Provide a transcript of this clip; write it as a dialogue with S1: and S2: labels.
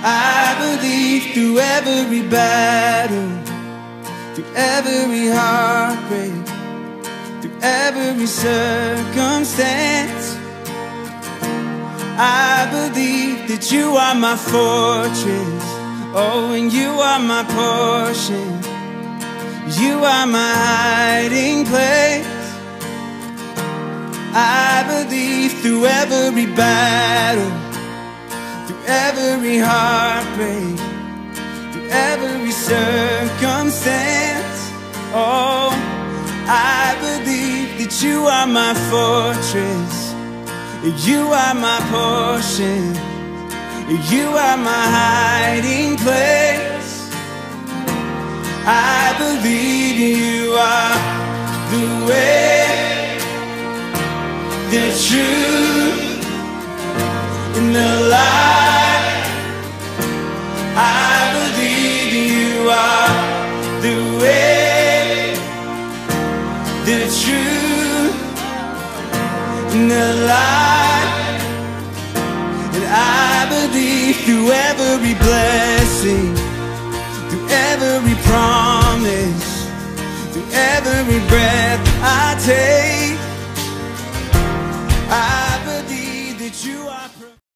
S1: I believe through every battle, through every heartbreak, through every circumstance. I believe that you are my fortress, oh, and you are my portion. You are my hiding place. I believe through every battle, through every heartbreak, through every circumstance. Oh, I believe that you are my fortress, you are my portion, you are my hiding place. I believe you are the way, the truth, and the light. I believe you are the way, the truth, and the light. And I believe through every blessing, through every promise, through every breath I take, I believe that you are